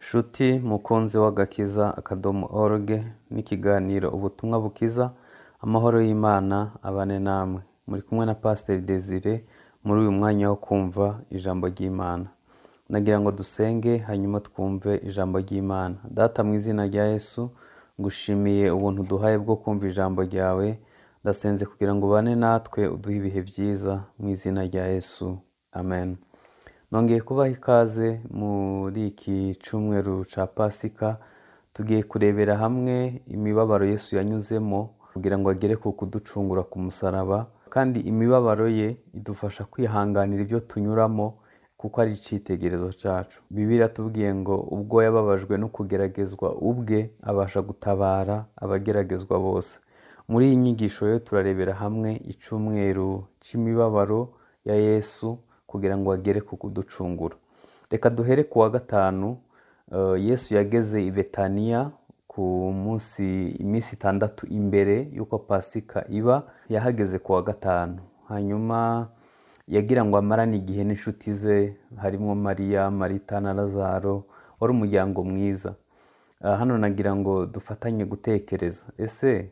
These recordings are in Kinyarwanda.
Nshuti mukunzi w'agakiza .org n'ikiganiro ubutumwa bukiza, amahoro y'Imana abane namwe. Muri kumwe na Pasteur Desire muri uyu mwanya wo kumva ijambo ry'Imana. Nagira ngo dusenge hanyuma twumve ijambo ry'Imana. Data, mu izina rya Yesu ngushimiye ubuntu duhaye bwo kumva ijambo ryawe. Ndasenze kugira ngo ubane natwe uduhe ibihe byiza mu izina rya Yesu, amen. Nongeye kubaha ikaze muri iki cyumweru ca Pasika. Tugiye kurebera hamwe imibabaro Yesu yanyuzemo kugira ngo agere ku kuducungura ku musaraba, kandi imibabaro ye idufasha kwihanganira ibyo tunyuramo kuko ari icitegerezo cyacu. Bibiliya tubwiye ngo ubwo yababajwe no kugeragezwa ubwe abasha gutabara abageragezwa bose. Muri iyi nyigisho rero turarebera hamwe icumweru c'imibabaro ya Yesu kugira ngo agere ku kuducungura. Reka duhere ku wa gatanu. Yesu yageze i Betaniya ku iminsi 6 imbere yuko Pasika iba. Yahageze ku wa gatanu, hanyuma yagira ngo amarane igihe n'inshuti ze, harimo Mariya, Marita na Lazaro. Wari umuryango mwiza. Hano nagira ngo dufatanye gutekereza, ese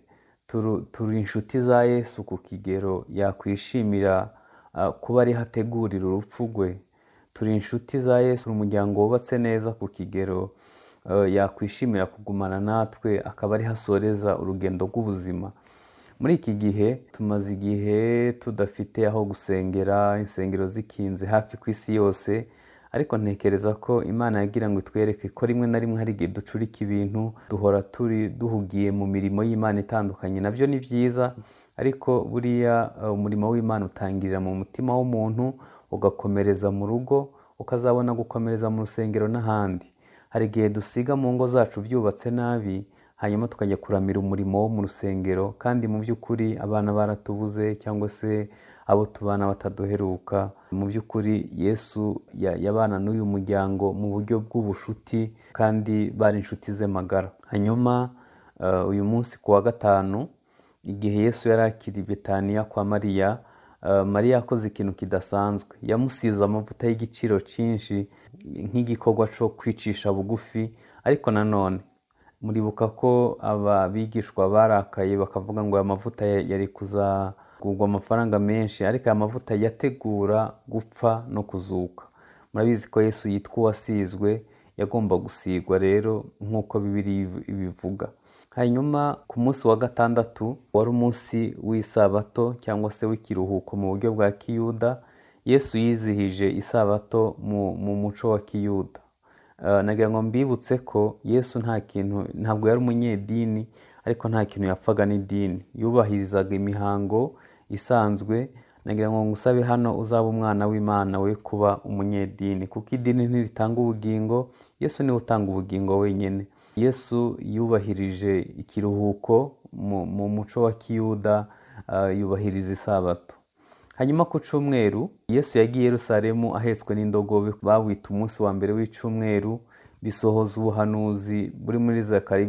turi inshuti za Yesu ku kigero yakwishimira kuba ari hategurira urupfu rwe? Turi inshuti za Yesu, umuryango wubatse neza ku kigero yakwishimira kugumana natwe akaba ari hasoreza urugendo rw'ubuzima? Muri iki gihe tumaze igihe tudafite aho gusengera, insengero zikinze hafi ku isi yose, ariko ntekereza ko Imana yagira ngo itwereke ko rimwe na rimwe hari igihe ducurika ibintu, duhora duhugiye mu mirimo y'Imana itandukanye. Nabyo ni byiza, ariko buriya umurimo w'Imana utangirira mu mutima w'umuntu, ugakomereza mu rugo, ukazabona gukomereza mu rusengero n'ahandi. Hari igihe dusiga mu ngo zacu byubatse nabi, hanyuma tukajya kuramira umurimo wo mu rusengero, kandi mu by'ukuri abana baratubuze cyangwa se abo tubana bataduheruka. Mu by'ukuri Yesu yabana n'uyu muryango mu buryo bw'ubushuti, kandi bari inshuti ze magara. Hanyuma uyu munsi ku wa gatanu, igihe Yesu yari akiri Betaniya kwa Mariya, Mariya yakoze ikintu kidasanzwe. Yamusize amavuta y'igiciro cyinshi nk'igikorwa cyo kwicisha bugufi. Ariko nanone muribuka ko abigishwa barakaye bakavuga ngo aya mavuta yari kuzagurwa amafaranga menshi, ariko aya mavuta yategura gupfa no kuzuka. Murabizi ko Yesu yitwa uwasizwe, yagomba gusigwa rero nk'uko Bibiliya ibivuga. Hanyuma ku munsi wa gatandatu wari umunsi w'isabato cyangwa se w'ikiruhuko mu buryo bwa Kiyuda. Yesu yizihije isabato mu muco wa Kiyuda. Nagira ngo mbibutse ko Yesu ntabwo yari umunyedini, ariko nta kintu yapfaga n'idini. Yubahirizaga imihango isanzwe. Nagira ngo ngusabe hano uzaba umwana w'Imana we kuba umunyedini, kuko idini ntiritanga ubugingo. Yesu niwe utanga ubugingo wenyine. Yesu yubahirije ikiruhuko mu muco wa Kiyuda, yubahiriza isabato. Hanyuma ku cyumweru Yesu yagiye i Yerusalemu ahetswe n'indogobe. Bawita umunsi wa mbere w'icumweru, bisohoza ubuhanuzi buri muri Zakariya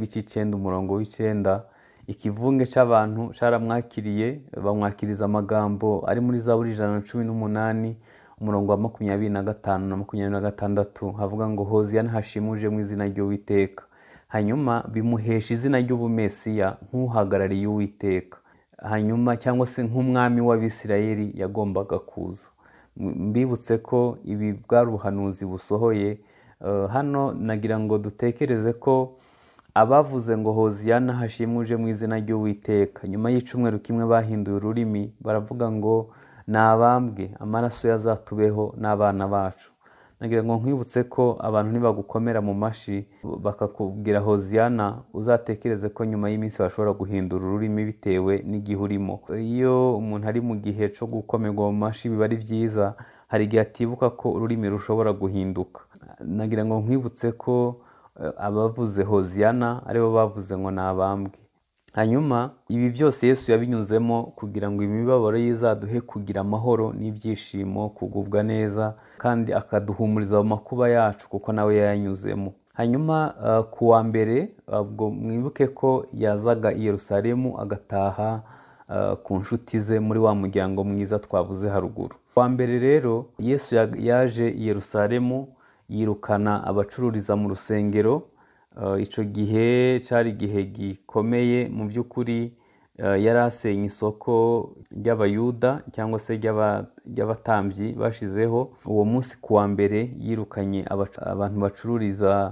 9:9. Ikivunge cy'abantu cyaramwakiriye, bamwakiriza amagambo ari muri Zaburi 118 umurongo wa 25 na 26, havuga ngo Hoziyana hashimuje mu izina ry'Uwiteka. Hanyuma bimuhesha izina ry'ubumesiya, nk'uhagarariye Uwiteka, hanyuma cyangwa se nk'umwami w'Abisirayeli yagombaga kuza. Mbibutse ko ibi bwari ubuhanuzi busohoye. Hano nagira ngo dutekereze ko abavuze ngo Hoziyana hashimuje mu izina ry'Uwiteka, nyuma y'icumweru kimwe bahinduye ururimi, baravuga ngo nabambwe, amaraso yazatubeho n'abana bacu. Nagira ngo nkwibutse ko abantu nibagukomera mu mashi bakakubwira Hoziyana, uzatekereze ko nyuma y'iminsi bashobora guhindura ururimi bitewe n'igihe urimo. Iyo umuntu ari mu gihe cyo gukomerwa mu mashi biba ari byiza, hari igihe atibuka ko ururimi rushobora guhinduka. Nagira ngo nkwibutse ko abavuze Hoziyana aribo bavuze ngo nabambwe. Hanyuma ibi byose Yesu yabinyuzemo kugira ngo imibabaro yizaduhe kugira amahoro n'ibyishimo, kugubwa neza, kandi akaduhumuriza mu makuba yacu kuko nawe yayanyuzemo. Hanyuma ku wa mbere, ubwo mwibuke ko yazaga i Yerusalemu agataha ku nshuti ze muri wa muryango mwiza twavuze haruguru. Ku wa mbere rero Yesu yaje i Yerusalemu yirukana abacururiza mu rusengero. Icyo gihe cyari igihe gikomeye mu by'ukuri. Yari asenye isoko ry'abayuda cyangwa se ry'abatambyi bashizeho. Uwo munsi ku wa mbere yirukanye abantu bacururiza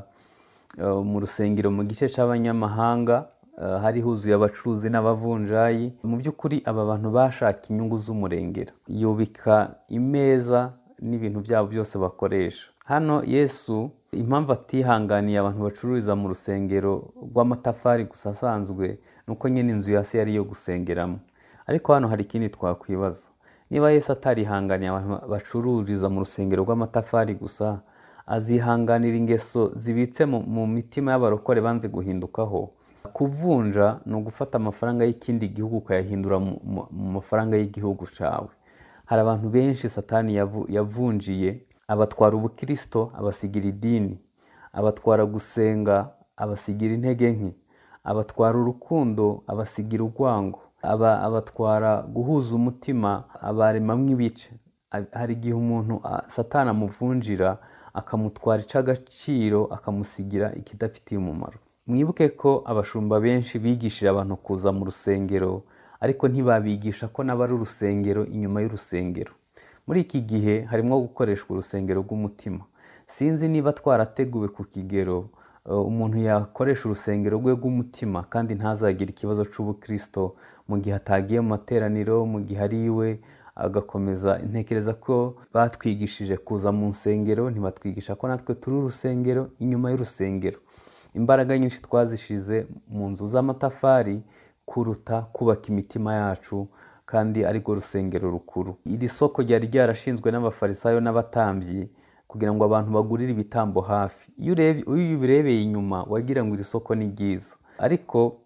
mu rusengero mu gice cy'abanyamahanga. Hari huzuye abacuruzi n'abavunjayi. Mu by'ukuri aba bantu bashaka inyungu z'umurengera, yubika imeza n'ibintu byabo byose bakoresha. Hano Yesu impamvu atihanganiye abantu bacururiza mu rusengero rw'amatafari gusa asanzwe, nuko nyine inzu ya se yari iyo gusengeramo. Ariko hano hari ikindi twakwibaza. Niba Yesu atarihanganiye abantu bacururiza mu rusengero rw'amatafari gusa, azihanganira ingeso zibitse mu mitima y'abarokore banze guhindukaho? Kuvunja ni ugufata amafaranga y'ikindi gihugu ukayahindura mu mafaranga y'igihugu cyawe. Hari abantu benshi Satani yavunjiye, abatwara ubukristo abasigira idini, abatwara gusenga abasigira intege nke, abatwara urukundo abasigira urwango, abatwara guhuza umutima abaremamwo ibice. Hari igihe umuntu Satani amuvunjira akamutwara icy'agaciro akamusigira ikidafitiye umumaro. Mwibuke ko abashumba benshi bigishije abantu kuza mu rusengero, ariko ntibabigisha ko n'abari urusengero inyuma y'urusengero. Muri iki gihe harimo gukoreshwa urusengero rw'umutima. Sinzi niba twarateguwe ku kigero umuntu yakoresha urusengero rwe rw'umutima kandi ntazagire ikibazo cy'ubukristo mu gihe atagiye mu materaniro, mu gihe ari iwe agakomeza. Ntekereza ko batwigishije kuza mu nsengero, ntibatwigisha ko natwe turi urusengero inyuma y'urusengero. Imbaraga nyinshi twazishize mu nzu z'amatafari kuruta kubaka imitima yacu, kandi arirwo rusengero rukuru. Iri soko ryari ryarashinzwe n'abafarisayo n'abatambyi kugira ngo abantu bagurire ibitambo hafi. Iyo ubirebeye inyuma wagira ngo iri soko ni ryiza, ariko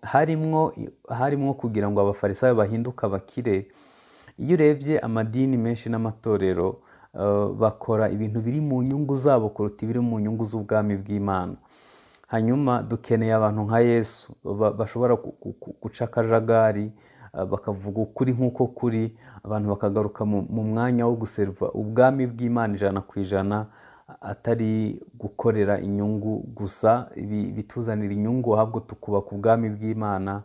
harimwo kugira ngo abafarisayo bahinduke abakire. Iyo urebye amadini menshi n'amatorero bakora ibintu biri mu nyungu zabo kuruta ibiri mu nyungu z'ubwami bw'Imana. Hanyuma dukeneye abantu nka Yesu bashobora guca akajagari, bakavuga ukuri nk'uko kuri, abantu bakagaruka mu mwanya wo guserva ubwami bw'Imana 100%, atari gukorera inyungu gusa bituzanira inyungu, ahubwo tukubaka ubwami bw'Imana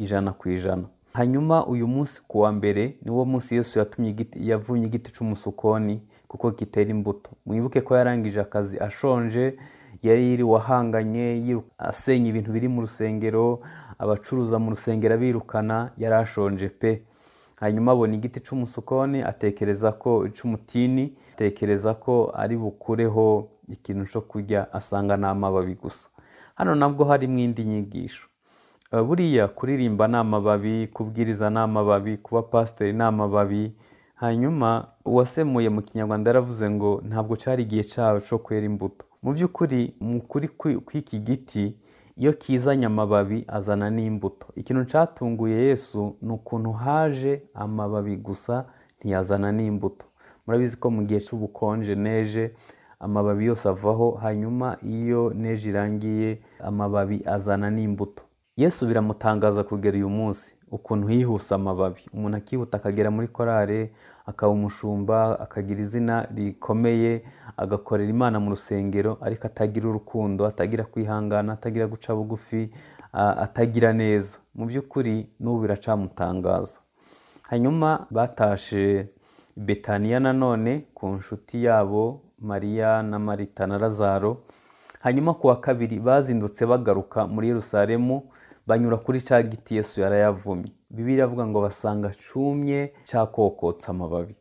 100%. Hanyuma uyu munsi ku wa mbere niwo munsi Yesu yavunye igiti cy'umusukoni kuko gitera imbuto. Mwibuke ko yarangije akazi ashonje, yari yiriwe ahanganye asenya ibintu biri mu rusengero, abacuruza mu rusengero birukana, yari ashonje pe. Hanyuma abona igiti cy'umusukoni, atekereza ko cy'umutini, atekereza ko ari bukureho ikintu cyo kurya, asanga n'amababi gusa. Hano nabwo harimo indi nyigisho. Buriya kuririmba n'amababi, kubwiriza n'amababi, kuba pasiteri n'amababi. Hanyuma uwasemuye mu Kinyarwanda yaravuze ngo ntabwo cyari igihe cyawe cyo kwera imbuto. Mu by'ukuri mu kuri kw'iki giti iyo kizanye amababi azana n'imbuto. Ikintu cyatunguye Yesu ni ukuntu haje amababi gusa ntiyazana n'imbuto. Murabizi ko mu gihe cy'ubukonje neje amababi yose avaho, hanyuma iyo neje irangiye amababi azana n'imbuto. Yesu biramutangaza kugera uyu munsi ukuntu yihuse amababi. Umuntu akihuta akagera muri korale, akaba umushumba, akagira izina rikomeye, agakorera Imana mu rusengero, ariko atagira urukundo, atagira kwihangana, atagira guca bugufi, atagira neza. Mu by'ukuri n'ubu biracamutangaza. Hanyuma batashe Betaniya nanone ku nshuti yabo Mariya na Marita na Lazaro. Hanyuma ku wa kabiri bazindutse bagaruka muri Yerusalemu, banyura kuri cya giti Yesu yarayavumye. Bibiliya avuga ngo basanga cumye cyakokotsa amababi.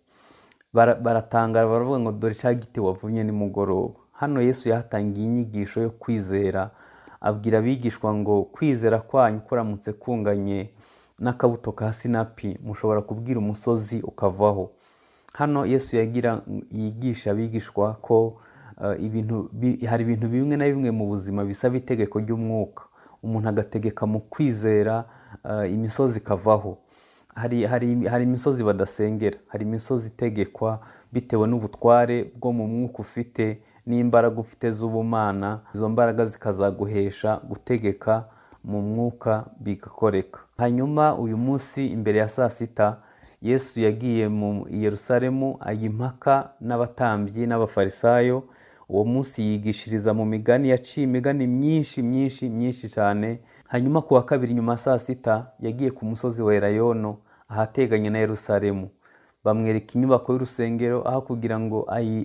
Baratangara baravuga ngo dore cya giti wavumye nimugoroba. Hano Yesu yahatangiye inyigisho yo kwizera, abwira abigishwa ngo kwizera kwanyu kuramutse kunganye n'akabuto ka sinapi, mushobora kubwira umusozi ukavaho. Hano Yesu yigisha abigishwa ko hari ibintu bimwe na bimwe mu buzima bisaba itegeko ry'umwuka. Umuntu agategeka mu kwizera, imisozi ikavaho. Hari imisozi badasengera, hari imisozi itegekwa bitewe n'ubutware bwo mu mwuka ufite n'imbaraga ufite z'ubumana. Izo mbaraga zikazaguhesha gutegeka mu mwuka bigakoreka. Hanyuma uyu munsi imbere ya saa sita Yesu yagiye mu Yerusalemu ajya impaka n'abatambyi n'abafarisayo. uwo munsi yigishiriza mu migani, yaciye imigani myinshi myinshi myinshi cyane. Hanyuma ku wa kabiri nyuma ya saa sita yagiye ku musozi wa Elayono ahateganye na Yerusalemu. Bamwereka inyubako y'urusengero, aho kugira ngo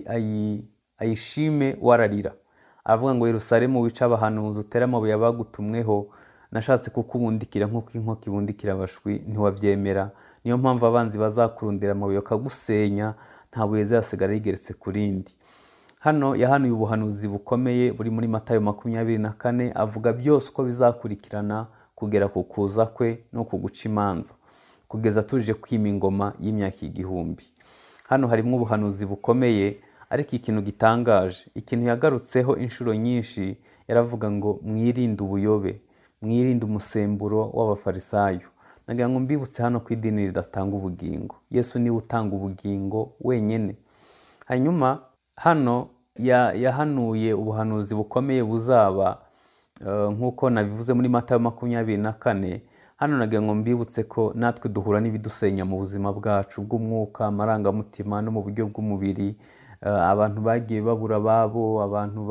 ayishime wararira. Avuga ngo Yerusalemu wica abahanuzi, utera amabuye abagutumweho, nashatse kukubundikira nk'uko inkoko ibundikira abashwi, ntiwabyemera. Niyo mpamvu abanzi bazakurundira amabuye bakagusenya, nta buye zasigara rigeretse ku rindi. Hano yahanuye ubuhanuzi bukomeye buri muri Matayo 24, avuga byose uko bizakurikirana kugera ku kuza kwe no ku guca imanza, kugeza tuje kwima ingoma y'imyaka 1000. Hano harimo ubuhanuzi bukomeye, ariko ikintu gitangaje, ikintu yagarutseho inshuro nyinshi, yaravuga ngo mwirinde ubuyobe, mwirinde umusemburo w'abafarisayo. Nagira ngo mbibutse hano ko idini ridatanga ubugingo. Yesu niwe utanga ubugingo wenyine. Hanyuma hano yahanuye ubuhanuzi bukomeye buzaba, nk'uko nabivuze muri Matayo 24. Hano nagira ngo mbibutse ko natwe duhura n'ibidusenya mu buzima bwacu bw'umwuka, amarangamutima no mu buryo bw'umubiri. Abantu bagiye babura ababo, abantu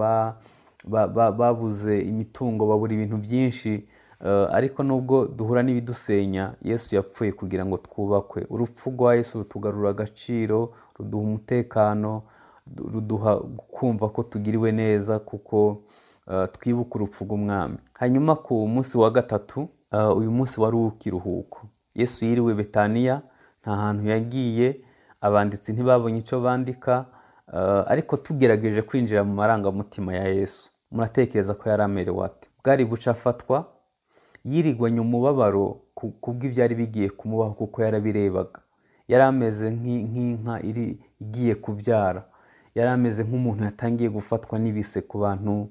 babuze imitungo, babura ibintu byinshi. Ariko nubwo duhura n'ibidusenya, Yesu yapfuye kugira ngo twubakwe. Urupfu rwa Yesu rutugarura agaciro, ruduha umutekano, ruduha kumva ko tugiriwe neza, kuko twibuka urupfu rw'umwami. Hanyuma ku munsi wa gatatu, uyu munsi wari uw'ikiruhuko. Yesu yiriwe Betaniya, nta hantu yagiye, abanditsi ntibabonye icyo bandika, ariko tugerageje kwinjira mu marangamutima ya Yesu, muratekereza ko yari amerewe ate? Bwari buca afatwa, yirigwanye umubabaro kubw'ibyari bigiye kumubaho, kuko yarabirebaga. Yari ameze nk'inka igiye kubyara, yari ameze nk'umuntu yatangiye gufatwa n'ibise ku bantu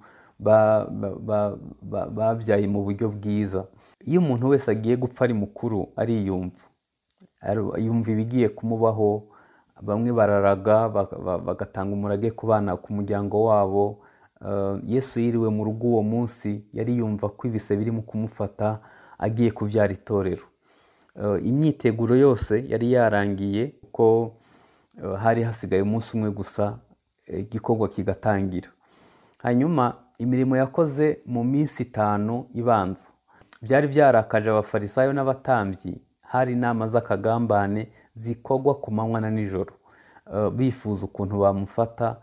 babyaye mu buryo bwiza. Iyo umuntu wese agiye gupfa ari mukuru, ariyumva, yumva ibigiye kumubaho. Bamwe bararaga bagatanga umurage ku bana, ku muryango wabo. Yesu yiriwe mu rugo uwo munsi, yari yumva ko ibise biri mu kumufata, agiye kubyara itorero. Imyiteguro yose yari yarangiye, kuko hari hasigaye umunsi umwe gusa igikorwa kigatangira. Hanyuma imirimo yakoze mu minsi 5 ibanza byari byarakaje abafarisayo n'abatambyi. Hari inama z'akagambane zikorwa ku manywa na nijoro, bifuza ukuntu bamufata.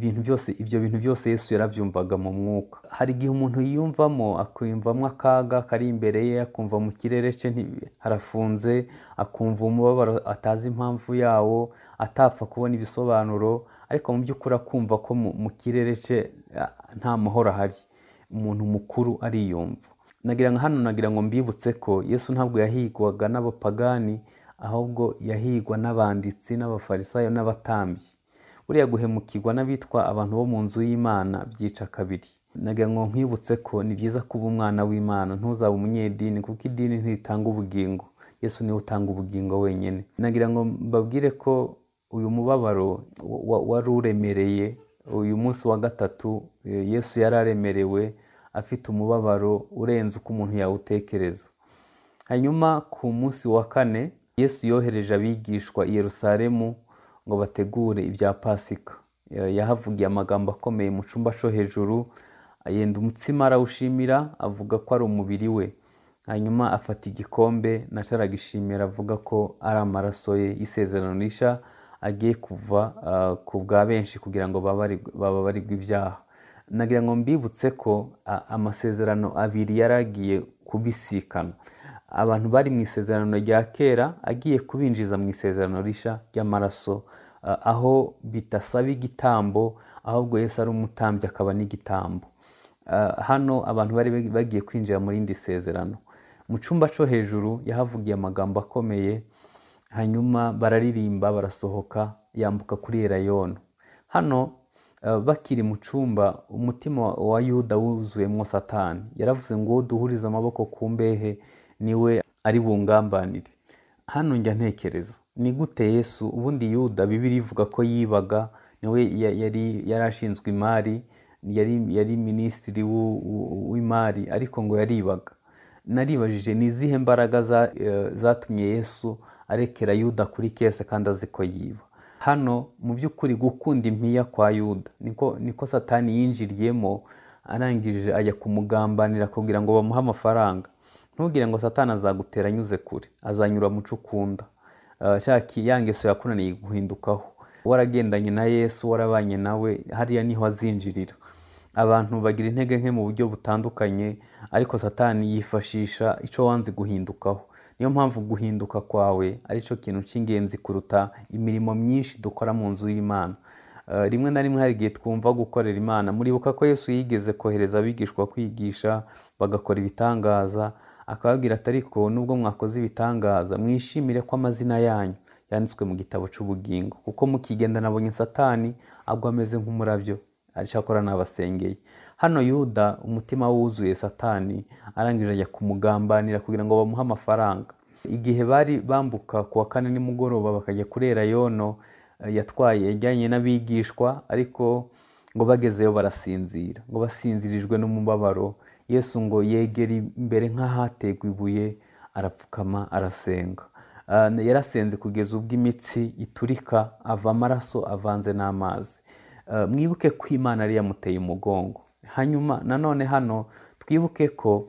Ibyo bintu byose Yesu yarabyumvaga mu mwuka. Hari igihe umuntu yiyumvamo, akumvamo akaga kari imbere ye, akumva mu kirere cye harafunze, akumva umubabaro atazi impamvu yawo, atapfa kubona ibisobanuro, ariko mu by'ukuri akumva ko mu kirere cye nta mahoro ahari. Umuntu mukuru ariyumva. Nagira ngo mbibutse ko Yesu ntabwo yahigwaga n'abapagani, ahubwo yahigwa n'abanditsi n'abafarisayo n'abatambyi. Buriya guhemukirwa n'abitwa abantu bo mu nzu y'Imana byica kabiri. Nagira ngo nkwibutse ko ni byiza kuba umwana w'Imana, ntuzabe umunyedini, kuko idini ntiritanga ubugingo. Yesu niwe utanga ubugingo wenyine. Nagira ngo mbabwire ko uyu mubabaro wari uremereye. Uyu munsi wa gatatu Yesu yari aremerewe, afite umubabaro urenze uko umuntu yawutekereza. Hanyuma ku munsi wa 4 Yesu yohereje abigishwa i Yerusalemu ngo bategure ibya Pasika. Yahavugiye amagambo akomeye mu cyumba cyo hejuru, yenda umutsima arawushimira, avuga ko ari umubiri we. Hanyuma afata igikombe, aragishimira, avuga ko ari amaraso ye y'isezerano rishya, agiye kuva ku bwa benshi kugira ngo bababarirwe ibyaha. Nagira ngo mbibutse ko amasezerano abiri yaragiye kubisikana. Abantu bari mu isezerano rya kera, agiye kubinjiza mu isezerano rishya ry'amaraso, aho bitasaba igitambo, ahubwo Yesu ari umutambyi akaba n'igitambo. Hano abantu bari bagiye kwinjira muri indi sezerano. Mu cyumba cyo hejuru yahavugiye amagambo akomeye, hanyuma bararirimba, barasohoka, yambuka kuri Elayono. Hano bakiri mu cyumba, umutima wa Yuda wuzuyemo Satani. Yaravuze ngo duhurize amaboko ku mbehe, niwe ari bungambanire. Hano njya ntekereza, ni gute Yesu, ubundi Yuda Bibiliya ivuga ko yibaga, niwe yari ashinzwe imari, yari minisitiri w'imari, ariko ngo yaribaga. Naribajije ni izihe mbaraga zatumye Yesu arekera Yuda kuri kese kandi azi ko yiba. hano mu by'ukuri gukunda impiya kwa Yuda niko Satani yinjiriyemo, arangije ajya kumugambanira kugira ngo bamuhe amafaranga. Ntugire ngo Satani azagutera anyuze kure, azanyura mu cyo ukunda. Ya ngeso yakunaniye guhindukaho, waragendanye na Yesu, warabanye nawe, hariya niho azinjirira. Abantu bagira intege nke mu buryo butandukanye, ariko Satani yifashisha icyo wanze guhindukaho. Niyo mpamvu guhinduka kwawe ari cyo kintu cy'ingenzi kuruta imirimo myinshi dukora mu nzu y'Imana. Rimwe na rimwe hari igihe twumva gukorera Imana. Muribuka ko Yesu yigeze kohereza abigishwa kwigisha, bagakora ibitangaza, akababwira ati ariko nubwo mwakoze ibitangaza, mwishimire ko amazina yanyu yanditswe mu gitabo cy'ubugingo, kuko mukigenda nabonye Satani agwa ameze nk'umurabyo, arishakora n'abasengeye. Hano Yuda umutima wuzuye Satani, arangije ajya kumugambanira kugira ngo bamuhe amafaranga. Igihe bari bambuka ku wa kane nimugoroba bakajya kuri Elayono, yajyanye n'abigishwa, ariko ngo bagezeyo barasinzira, ngo basinzirijwe n'umubabaro. Yesu ngo yegera imbere nk'ahategwa ibuye, arapfukama arasenga. Yarasenze kugeza ubwo imitsi iturika, ava amaraso avanze n'amazi. Mwibuke ko Imana yari yamuteye umugongo. Hanyuma nanone hano twibuke ko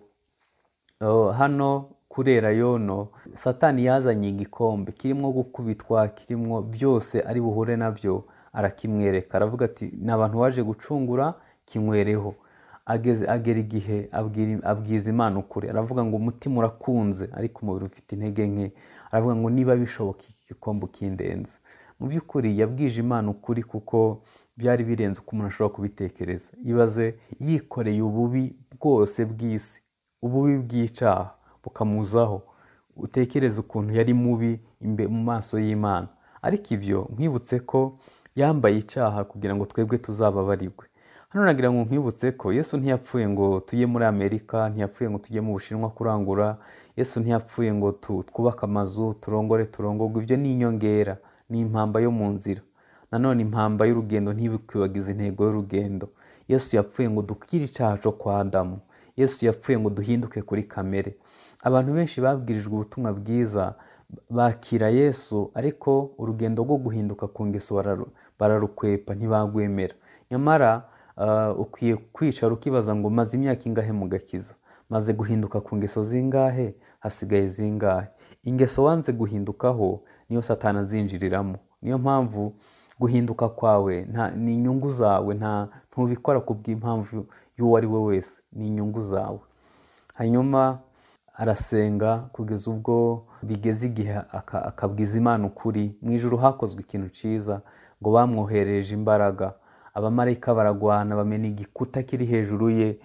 hano kuri Elayono Satani yazanye igikombe kirimo gukubitwa, kirimo byose ari buhure nabyo, arakimwereka, aravuga ati ni abantu waje gucungura, kinywereho. Agera igihe abwiza Imana ukuri, aravuga ngo umutima urakunze ariko umubiri ufite intege nke. Aravuga ngo niba bishoboka iki gikombe ukindenza. Mu by'ukuri yabwije Imana ukuri, kuko byari birenze uko umuntu ashobora kubitekereza. Ibaze yikoreye ububi bwose bw'isi, ububi bw'icyaha bukamuzaho. Utekereze ukuntu yari mubi mu maso y'Imana. Ariko ibyo nkwibutse ko yambaye icyaha kugira ngo twebwe tuzababarirwe. Hano nagira ngo nkwibutse ko Yesu ntiyapfuye ngo tujye muri Amerika, ntiyapfuye ngo tujye mu Bushinwa kurangura. Yesu ntiyapfuye ngo twubake amazu, turongorwe. Ibyo ni inyongera, ni impamba yo mu nzira. Nanone impamba y'urugendo ntibikwibagize intego y'urugendo. Yesu yapfuye ngo dukire icyaha cyo kwa Adamu. Yesu yapfuye ngo duhinduke kuri kamere. Abantu benshi babwirijwe ubutumwa bwiza, bakira Yesu, ariko urugendo rwo guhinduka ku ngeso bararukwepa, ntibagwemera. Nyamara ukwiye kwicara ukibaza ngo maze imyaka ingahe mu gakiza, maze guhinduka ku ngeso zingahe, hasigaye zingahe? Ingeso wanze guhindukaho niyo Satani azinjiriramo. Niyo mpamvu guhinduka kwawe ni inyungu zawe, ntubikora kubw'impamvu y'uwo ari we wese, ni inyungu zawe. Hanyuma arasenga kugeza ubwo bigeze igihe akabwiza Imana ukuri. Mu ijuru hakozwe ikintu cyiza, ngo bamwohereje imbaraga. Abamarayika baragwana, bamena igikuta kiri hejuru ye,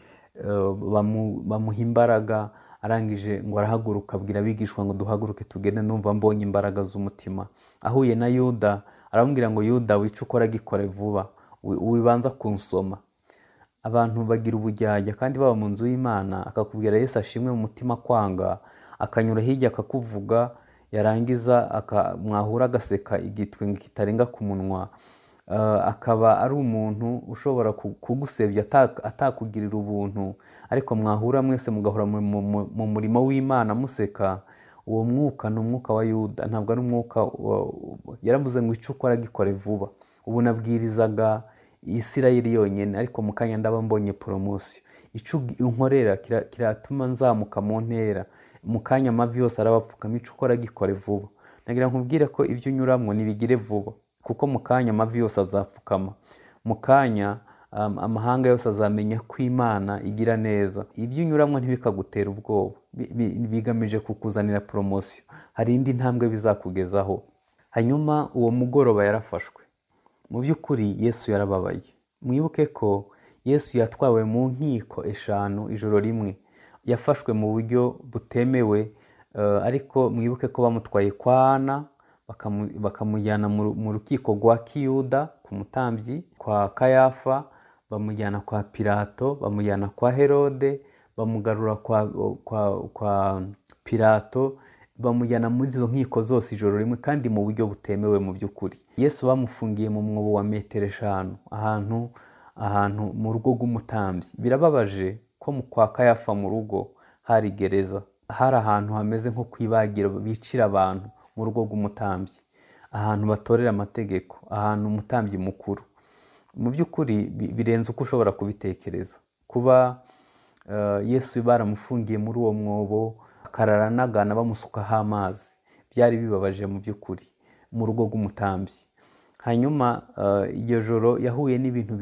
bamuha imbaraga. Arangije ngo arahaguruka, abwira abigishwa ngo duhaguruke tugende, ndumva mbonye imbaraga z'umutima. Ahuye na Yuda, aramubwira ngo Yuda, wica ukora gikore vuba, wibanza kunsoma. Abantu bagira ubujyajya kandi baba mu nzu y'Imana, akakubwira Yesu ashimwe mu mutima kwanga, akanyura hirya akakuvuga, yarangiza mwahura agaseka igitwe kitarenga ku munwa. Akaba ari umuntu ushobora kugusebya atakugirira ubuntu, ariko mwahura mwese mugahora mu murimo w'Imana museka. Uwo mwuka ni umwuka wa Yuda, ntabwo ari umwuka yaravuze ngo icyo ukora gikore vuba. Ubu nabwirizaga Isirayeli yonyine, ariko mu kanya ndaba mbonye poromosiyo. Icyo unkorera kiratuma nzamuka mu ntera. Mu kanya amavi yose arabapfukama, icyo ukora gikore vuba. Nagira nkubwire ko ibyo unyuramo nibigire vuba, kuko mu kanya amavi yose azapfukama. Mu kanya amahanga yose azamenya ko Imana igira neza. Ibyo unyuramo ntibikagutera ubwoba, bigamije kukuzanira poromosiyo. Hari indi ntambwe bizakugezaho. Hanyuma uwo mugoroba yarafashwe. Mu by'ukuri Yesu yarababaye. Mwibuke ko Yesu yatwawe mu nkiko 5 ijoro rimwe. Yafashwe mu buryo butemewe, ariko mwibuke ko bamutwaye kwa Ana, bakamujyana mu rukiko rwa Kiyuda ku mutambyi, kwa Kayafa, bamujyana kwa Pilato, bamujyana kwa Herode, bamugarura kwa Pilato, bamujyana muri izo nkiko zose ijoro rimwe, kandi mu buryo butemewe mu by'ukuri. Yesu bamufungiye mu mwobo wa metero 5 ahantu mu rugo rw'umutambyi. Birababaje ko kwa Kayafa mu rugo hari gereza, hari ahantu hameze nko kwibagiro bicira abantu mu rugo rw'umutambyi. ahantu batorera amategeko, ahantu umutambyi mukuru. Mu by'ukuri birenze uko ushobora kubitekereza. Kuba Yesu baramufungiye muri uwo mwobo akarara anagana bamusukaho amazi, byari bibabaje mu by'ukuri mu rugo rw'umutambyi. Hanyuma iryo joro yahuye n'ibintu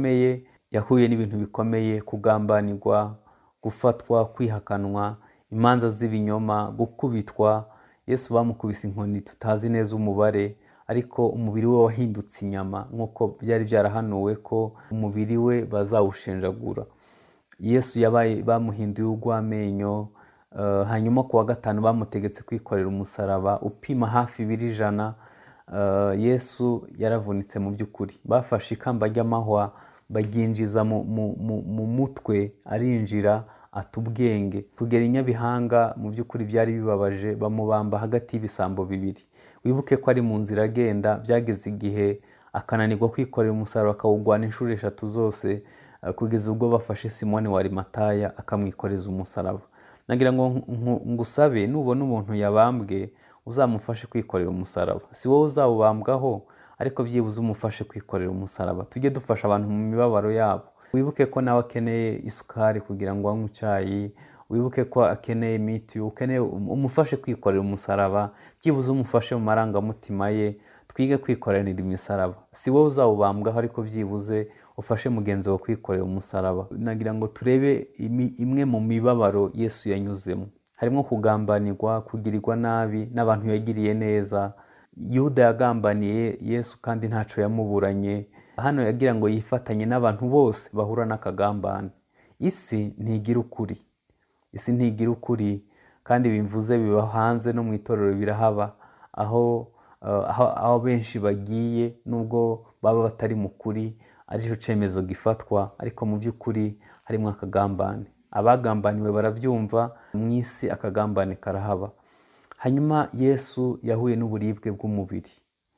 bikomeye, kugambanirwa, gufatwa, kwihakanwa, imanza z'ibinyoma, gukubitwa. Yesu bamukubise inkoni tutazi neza umubare, ariko umubiri we wahindutse inyama nk'uko byari byarahanuwe ko umubiri we bazawushenjagura. Yesu bamuhinduye urw'amenyo. Hanyuma ku wa gatanu bamutegetse kwikorera umusaraba upima hafi ibiro 100. Yesu yaravunitse mu by'ukuri. Bafashe ikamba ry'amahwa baryinjiza mu mutwe, arinjira ata ubwenge kugera i Nyabihanga. Mu by'ukuri byari bibabaje. Bamubamba hagati y'ibisambo bibiri. Wibuke ko ari mu nzira agenda, byageze igihe akananirwa kwikorera umusaraba akawugwana inshuro 3 zose, kugeza ubwo bafashe Simoni wa Arimataya akamwikoreza umusaraba. Nagira ngo ngusabe, nubona umuntu yabambwe uzamufashe kwikorera umusaraba. Si wowe uzawubambwaho, ariko byibuze umufashe kwikorera umusaraba. Tujye dufasha abantu mu mibabaro yabo. Wibuke ko nawe akeneye isukari kugira ngo anywe icyayi, wibuke ko akeneye mitiyu, umufashe kwikorera umusaraba. Byibuze umufashe mu marangamutima ye. Twige kwikorera imisaraba. Si wowe uzawubambwaho, ariko byibuze ufashe mugenzi wawe kwikorera umusaraba. Nagira ngo turebe imwe mu mibabaro Yesu yanyuzemo. Harimo kugambanirwa, kugirirwa nabi n'abantu yagiriye neza. Yuda yagambaniye Yesu kandi ntacyo yamuburanye. Hano yagira ngo yifatanye n'abantu bose bahura n'akagambane. Isi ntigira ukuri, kandi bimvuze biba hanze no mu itorero birahaba, aho benshi bagiye nubwo baba batari mu kuri, aricyo cyemezo gifatwa, ariko mu by'ukuri harimo akagambane. Abagambaniwe barabyumva, mu isi akagambane karahaba. Hanyuma Yesu yahuye n'uburibwe bw'umubiri.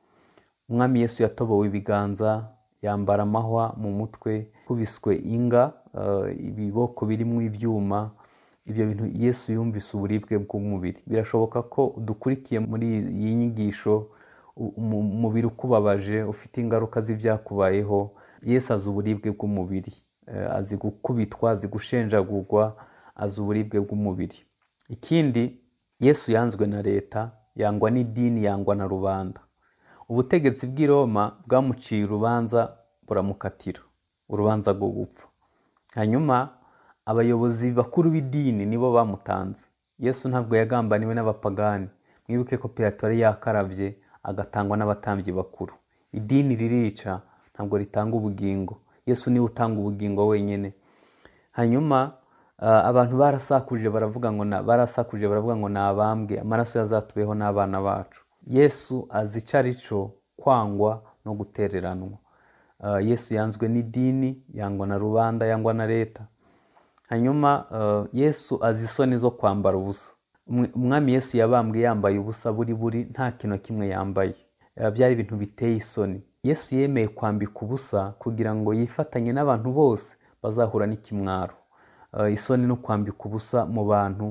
Umwami Yesu yatobowe ibiganza, yambara amahwa mu mutwe, kubiswe inga, ibiboko birimo ibyuma. Ibyo bintu Yesu yumvise uburibwe bw'umubiri. Birashoboka ko dukurikiye muri iyi nyigisho, umubiri ukubabaje, ufite ingaruka z'ibyakubayeho. Yesu azi uburibwe bw'umubiri, azi gukubitwa, azi gushenjagurwa, azi uburibwe bw'umubiri. Ikindi, Yesu yanzwe na leta, yangwa n'idini, yangwa na rubanda. Ubutegetsi bw'i Roma bwamuciye urubanza, buramukatira urubanza rwo gupfa. Hanyuma abayobozi bakuru b'idini nibo bamutanze. Yesu ntabwo yagambaniwe n'abapagani. Mwibuke ko Pilato yari yakarabye, agatangwa n'abatambyi bakuru. Idini ririca, ntabwo ritanga ubugingo. Yesu niwe utanga ubugingo wenyine. Hanyuma abantu barasakuje baravuga ngo nabambwe, amaraso yazatubeho n'abana bacu. Yesu azi icyo ari cyo kwangwa no gutereranwa. Yesu yanzwe n'idini, yangwa na rubanda, yangwa na leta. Hanyuma Yesu azi isoni zo kwambara ubusa. Umwami Yesu yabambwe yambaye ubusa buri, nta kintu kimwe yambaye. Byari ibintu biteye isoni. Yesu yemeye kwambika ubusa kugira ngo yifatanye n'abantu bose bazahura n'ikimwaro. Isoni no kwambika ubusa mu bantu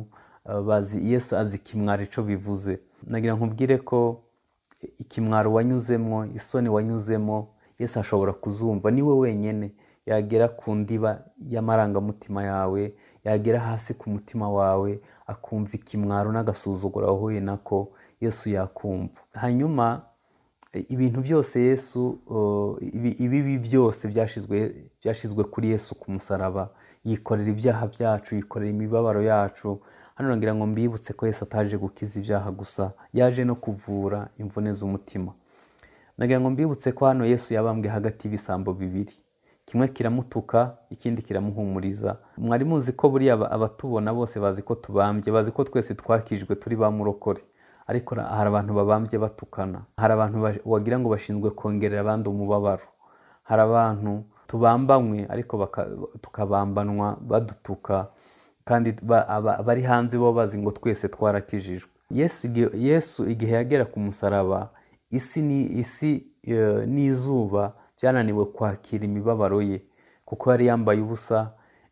Yesu azi ikimwaro icyo bivuze. Nagira nkubwire ko ikimwaro wanyuzemo, isoni wanyuzemo, Yesu ashobora kuzumva. Niwe wenyine yagera ku ndiba y'amarangamutima yawe, yagera hasi ku mutima wawe, akumva ikimwaro n'agasuzuguro wahuye nako. Yesu yakumva. Hanyuma ibintu byose Yesu, ibibi byose byashizwe kuri Yesu ku musaraba. Yikorera ibyaha byacu, yikorera imibabaro yacu. Hano nagira ngo mbibutse ko Yesu ataje gukiza ibyaha gusa, yaje no kuvura imvune z'umutima. Nagira ngo mbibutse ko hano Yesu yabambwe hagati y'ibisambo bibiri. Kimwe kiramutuka, ikindi kiramuhumuriza. Mwari muzi ko buriya abatubona bose bazi ko tubambye, bazi ko twese twakijwe turi ba murokore. Ariko hari abantu babambye batukana. Hari abantu wagira ngo bashinzwe kongerera abandi umubabaro. Hari abantu tubambanywe ariko tukabambanwa badutuka, kandi bari hanze bo bazi ngo twese twarakijijwe. Yesu igihe yagera ku musaraba, isi n'izuba byananiwe kwakira imibabaro ye, kuko yari yambaye ubusa.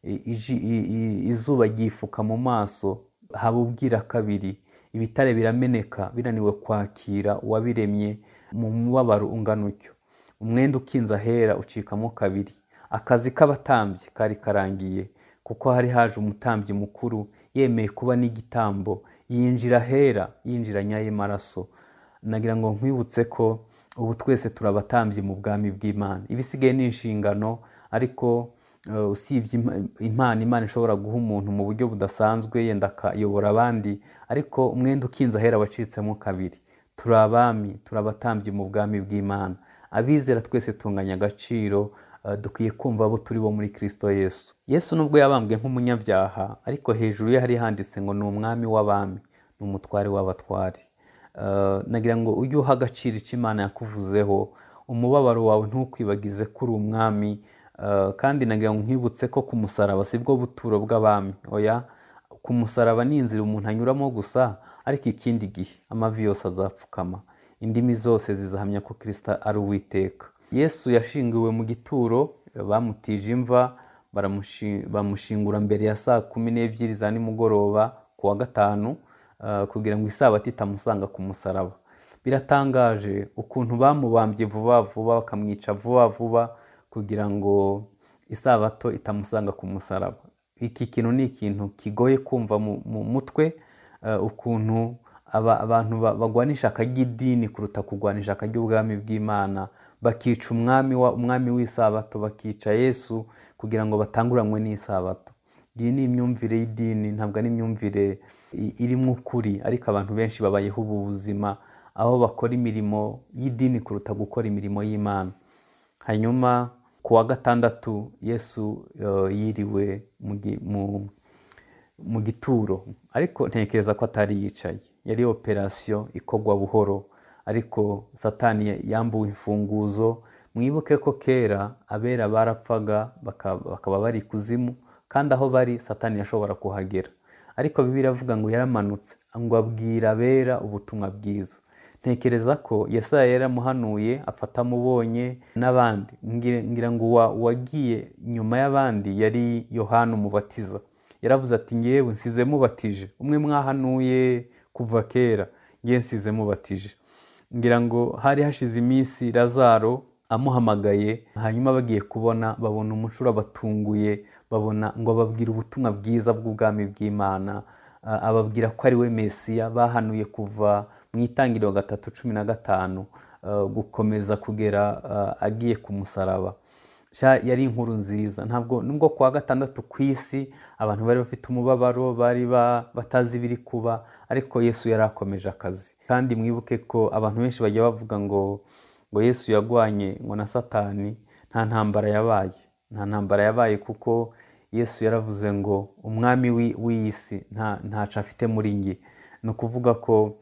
Izuba ryifuka mu maso, haba ubwira kabiri. Ibitare birameneka, binaniwe kwakira uwabiremye. mu mubabaro ungana utyo. Umwenda ukinze ahera ucikamo kabiri. Akazi k'abatambyi kari karangiye, kuko hari haje umutambyi mukuru yemeye kuba n'igitambo, yinjira ahera yinjiranye ay'amaraso. Nagira ngo nkwibutse ko ubu twese turi abatambyi mu bwami bw'Imana. Ibisigaye ni inshingano, ariko usibye impano Imana ishobora guha umuntu mu buryo budasanzwe, yenda akayobora abandi, ariko umwenda ukinze ahera wacitsemo kabiri. Turi abami, turi abatambyi mu bwami bw'Imana. Abizera twese tunganya agaciro, dukwiye kumva abo turi bo muri Kristo Yesu. Yesu nubwo yabambwe nk'umunyabyaha, ariko hejuru ye hari handitse ngo ni umwami w'abami, ni umutware w'abatware. Nagira ngo ujye uha agaciro icyo Imana yakuvuzeho, umubabaro wawe ntukwibagize ko uri umwami. Kandi nagira ngo nkwibutse ko ku musaraba si bwo buturo bw'abami. Oya, ku musaraba ni inzira umuntu anyuramo gusa, ariko ikindi gihe amavi yose azapfukama, indimi zose zizahamya ko Kristo ari Uwiteka. Yesu yashingiwe mu gituro, bamutije imva, bamushingura mbere ya saa 12 za nimugoroba ku wa gatanu, kugira ngo isabato itamusanga ku musaraba. Biratangaje ukuntu bamubambye vuba vuba, bakamwica vuba vuba, kugira ngo isabato itamusanga ku musaraba. Iki kintu ni ikintu kigoye kumva mu mutwe, ukuntu abantu bagwana ishaka ry'idini kuruta kugwana ishaka ry'ubwami bw'Imana, bakica umwami w'isabato, bakica Yesu kugira ngo batanguranwe n'isabato. Iyi ni imyumvire y'idini, ntabwo ari imyumvire irimo ukuri, ariko abantu benshi babayeho ubu buzima aho bakora imirimo y'idini kuruta gukora imirimo y'Imana. Hanyuma ku wa gatandatu Yesu yiriwe mu gituro, ariko ntekereza ko atari yicaye, yari operasiyo ikogwa buhoro, ariko Satani yambuwe imfunguzo. Mwibuke ko kera abera barapfaga bakaba bari kuzimu, kandi aho bari Satani yashobora kuhagera, ariko Bibiliya iravuga ngo yaramanutse ngo abwira abera ubutumwa bwiza. Ntekereza ko Yesaya yaramuhanuye, afata amubonye n'abandi. Ngira ngo wagiye nyuma y'abandi yari Yohana Umubatiza. Yaravuze ati ngewe nsize mubatije, umwe mwahanuye kuva kera, ngewe nsize mubatije. Ngira ngo hari hashize iminsi Lazaro amuhamagaye, hanyuma bagiye babona umucura batunguye, babona ngo ababwira ubutumwa bwiza bw'ubwami bw'Imana, ababwira ko ari we Mesiya bahanuye kuva mu Itangiriro 3:15 gukomeza kugera agiye ku musaraba. Yari inkuru nziza. Nubwo ku wa gatandatu ku isi abantu bari bafite umubabaro, bari batazi ibiri kuba, ariko Yesu yari akomeje akazi. Kandi mwibuke ko abantu benshi bajya bavuga ngo Yesu yagwanye ngo na Satani. Nta ntambara yabaye, kuko Yesu yaravuze ngo umwami w'iyi si ntaco afite muri nge. Ni ukuvuga ko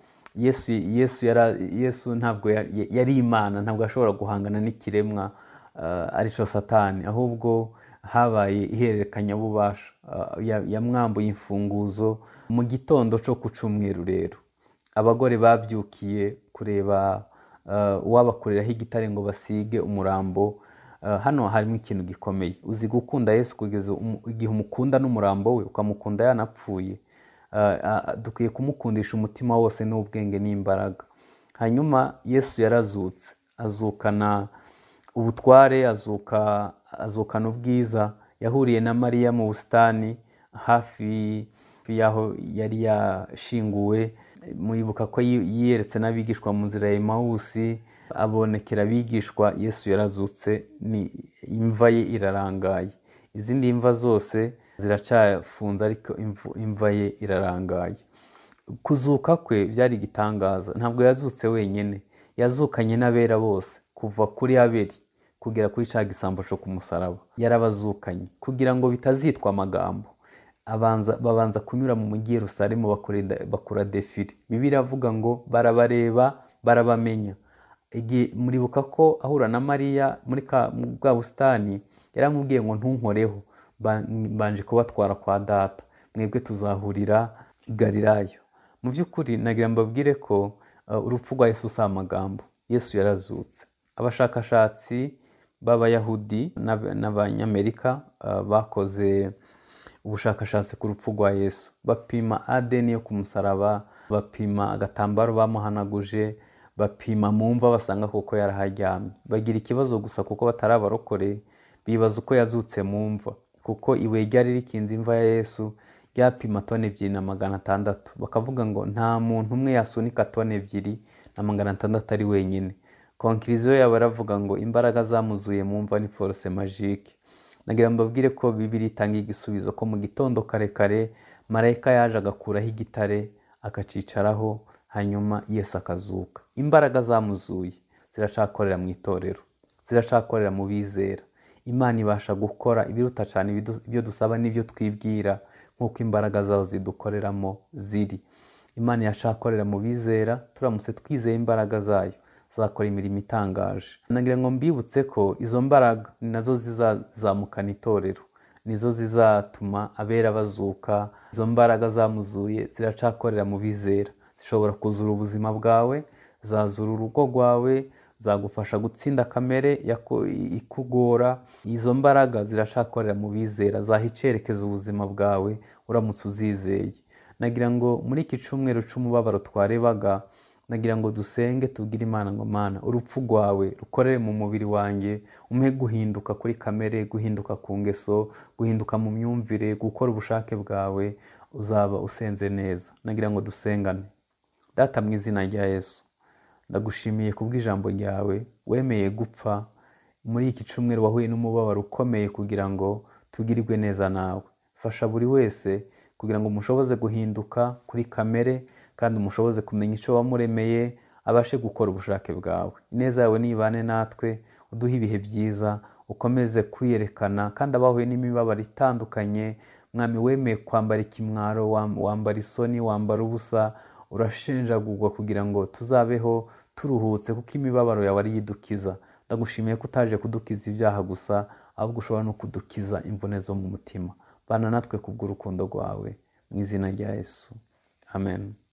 Yesu ntabwo yari Imana, ntabwo ashobora guhangana n'ikiremwa arico Satani, ahubwo habaye ihererekanyabubasha. Yamwambuye imfunguzo mu gitondo cyo ku Cyumweru. Rero abagore babyukiye kureba uwabakoreraho igitare ngo basige umurambo. Hano harimo ikintu gikomeye. Uzi gukunda Yesu kugeza igihe umukunda n'umurambo we, ukamukunda yanapfuye. Dukwiye kumukundisha umutima wose n'ubwenge n'imbaraga. Hanyuma Yesu yarazutse, azukana ubutware, azukana ubwiza. Yahuriye na Mariya mu busitani hafi y'aho yari yashinguwe. Mwibuka ko yiyeretse n'abigishwa mu nzira ya Emawusi, abonekera abigishwa. Yesu yarazutse, ni imva ye irarangaye. Izindi mva zose ziracafunze, ariko imva ye irarangaye. Kuzuka kwe byari igitangaza. Ntabwo yazutse wenyine, yazukanye n'abera bose, kuva kuri Abeli kugera kuri ca gisambo cyo ku musaraba. Yarabazukanye kugira ngo bitazitwa amagambo. Babanza kunyura mu mujyi Yerusalemu, bakora defile. Bibiliya iravuga ngo barabareba, barabamenya. Muribuka ko ahura na Mariya muri bwa busitani, yaramubwiye ngo ntunkoreho, mbanje kubatwara kwa data, mwebwe tuzahurira i Galilaya. Mu by'ukuri nagira mbabwire ko urupfu rwa Yesu si amagambo. Yesu yarazutse. Abashakashatsi b'Abayahudi n'Abanyamerika bakoze ubushakashatsi ku rupfu rwa Yesu. Bapima ADN yo ku musaraba, bapima agatambaro bamuhanaguje, bapima mu mva basanga kuko yaraharyamye. Bagira ikibazo gusa kuko batari abarokore, bibaza uko yazutse mu mva, kuko ibuye ryari rikinze imva ya Yesu ryapima toni 2,600. Bakavuga ngo nta muntu umwe yasunika toni 2,600 ari wenyine. Konkiriziyo yabo baravuga ngo imbaraga zamuzuye mu mva ni force magique. Nagira mbabwire ko Bibiliya itanga igisubizo ko mu gitondo kare kare marayika yaje agakuraho igitare akacicaraho, hanyuma Yesu akazuka. Imbaraga zamuzuye ziracakorera mu itorero, ziracakorera mu bizera. Imana ibasha gukora ibiruta cyane ibyo dusaba n'ibyo twibwira, nk'uko imbaraga zazo zidukoreramo ziri. Imana yacakorera mu bizera, turamutse twizeye imbaraga zayo zakora imirimo itangaje. Nagira ngo mbibutse ko izo mbaraga ni nazo zizazamukana itorero, nizo zizatuma abera bazuka. Izo mbaraga zamuzuye ziracakorera mu bizera, zishobora kuzura ubuzima bwawe, zazura urugo rwawe, zagufasha gutsinda kamere ikugora. Izo mbaraga ziracakorera mu bizera, zaha icerekeza ubuzima bwawe uramutse uzizeye. Nagira ngo muri iki cyumweru cy'umubabaro twarebaga, nagira ngo dusenge tubwire Imana ngo Mana, urupfu rwawe rukorere mu mubiri wanjye, umpe guhinduka kuri kamere, guhinduka ku ngeso, guhinduka mu myumvire, gukora ubushake bwawe, uzaba usenze neza. Nagira ngo dusengane. Data, mu izina rya Yesu, ndagushimiye kubw'ijambo ryawe, wemeye gupfa muri iki cyumweru, wahuye n'umubabaro ukomeye kugira ngo tugirirwe neza nawe. Fasha buri wese kugira ngo umushoboze guhinduka kuri kamere, kandi umushoboze kumenya icyo wamuremeye, abashe gukora ubushake bwawe. Ineza yawe nibane natwe, uduhe ibihe byiza, ukomeze kwiyerekana. Kandi abahuye n'imibabaro itandukanye, Mwami, wemeye kwambara ikimwaro, wambara isoni, wambara ubusa, urashenjagurwa kugira ngo tuzabeho turuhutse, kuko imibabaro yawe ari yidukiza. Ndagushimiye ko utaje kudukiza ibyaha gusa, ahubwo ushobora no kudukiza imvune zo mu mutima. Bana natwe kubw'urukundo rwawe, mu izina rya Yesu, amen.